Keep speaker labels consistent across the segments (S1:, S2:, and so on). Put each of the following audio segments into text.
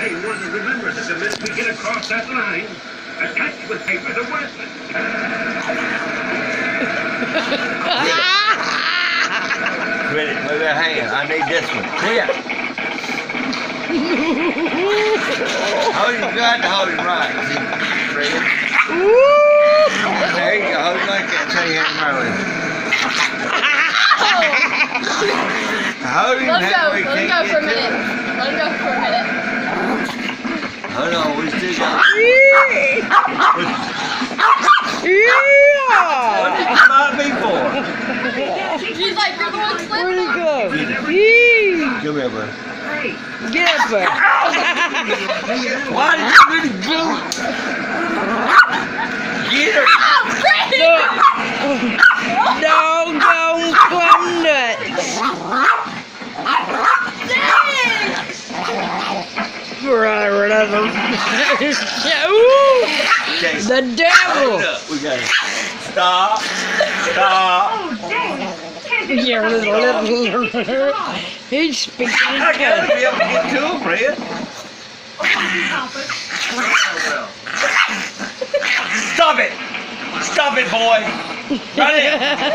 S1: one to remember that the minute we get across that line, attached with paper the worthless.
S2: Quit it, move that hand. I need this one. Quit. Hold him good, hold him right. Fred. There you go, hold him like that so you ain't rolling. Hold him.
S3: Let him go for a minute. Let him go for a minute.
S2: Hold on, we still got. What did you mind me for?
S3: He's like, you're the one slipping.
S4: Where'd he go?
S2: Come here, bro.
S4: Get up there.
S2: Why did you really do it? Get her.
S4: Doggone plum nuts. The devil.
S2: We got it. Stop. Stop.
S4: He's speaking.
S2: I gotta be able to get to him, Fred. Stop it! Stop it, boy! Run it!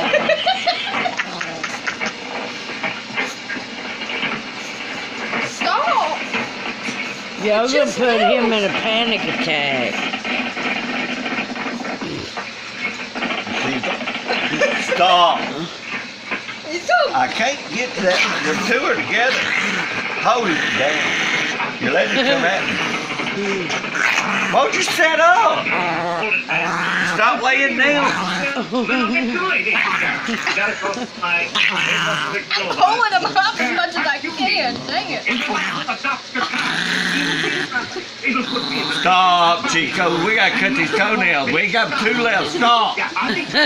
S3: Stop!
S4: Yeah, I'm gonna put him in a panic attack.
S2: Stop!
S3: He's so...
S2: I can't get to that. The two are together. Hold it down. You let it come at me. Won't you set up? Stop laying down.
S3: I'm pulling him up as much as I can. Dang it.
S2: Stop, Chico. We gotta cut these toenails. We ain't got two left. Stop.
S3: Get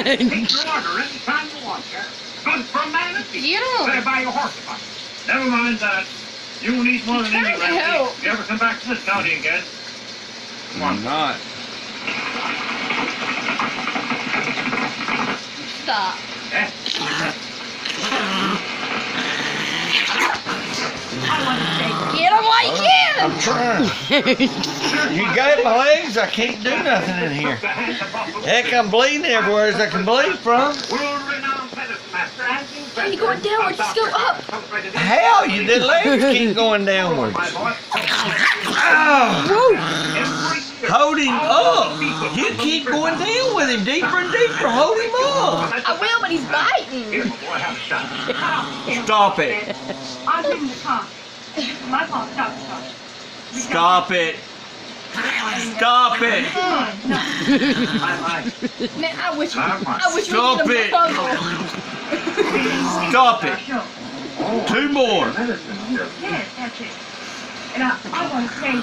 S3: him.
S1: Never mind that. You need more than any
S3: Trying to help.
S1: You ever come back to this county again?
S2: I'm not.
S3: Stop. Get him while you can.
S2: I'm trying. You got my legs. I can't do nothing in here. Heck, I'm bleeding everywhere as I can bleed from.
S3: Why are you going downwards? Just go up.
S2: Hell, the legs keep going downwards. Oh. Hold him up. You keep going down with him deeper and deeper. Hold him up.
S3: I will, but he's biting.
S2: Stop it.
S5: I'm giving the car. My fault.
S2: Stop it. Stop it.
S3: Man, I wish we
S2: Stop
S3: could
S2: it.
S3: get him puzzle.
S2: Stop it. Two more.
S5: Yes, that's it. And I want to change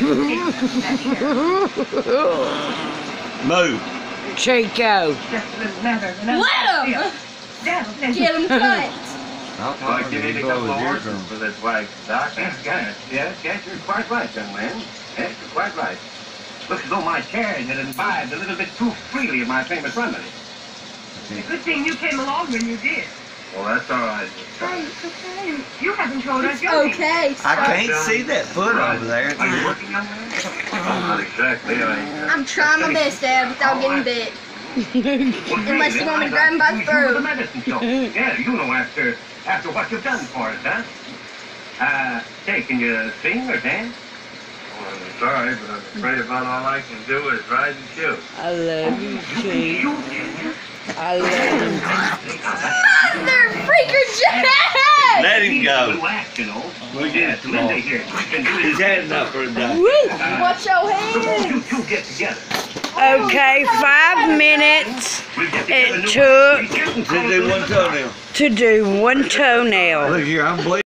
S5: the
S2: Move.
S4: Chico.
S3: Let him. Get him cut.
S1: Like you need a couple of horses for this wife, Doc. Yes, you're quite right, young man. Yes, you're quite right. Looks as though my carriage had imbibed a little bit too freely of my famous remedy.
S5: Good thing you came along when you did.
S1: Well, that's all right.
S5: Hey, it's okay. You haven't told us
S3: It's
S5: your name.
S3: okay.
S2: I can't see that foot over there.
S1: Are you working, young man? Not exactly.
S3: I'm trying my best, Dad, without getting bit. Unless you want me to grab him by the throat.
S1: Yeah, you know after what you've done for us, huh? Hey, can you sing or dance? Well, I'm sorry, but I'm afraid about all I can do is ride and shoot.
S4: I love you, Chico. I love you.
S3: Mother freaker Jack!
S2: Let him go.
S1: Relax, you know. We did it. Linda here.
S2: He's had enough for a day.
S3: Watch your hands.
S1: You two get together.
S4: Okay, 5 minutes it took
S2: To do one toenail.
S4: to do one toenail.
S2: Look here, I'm bleeding.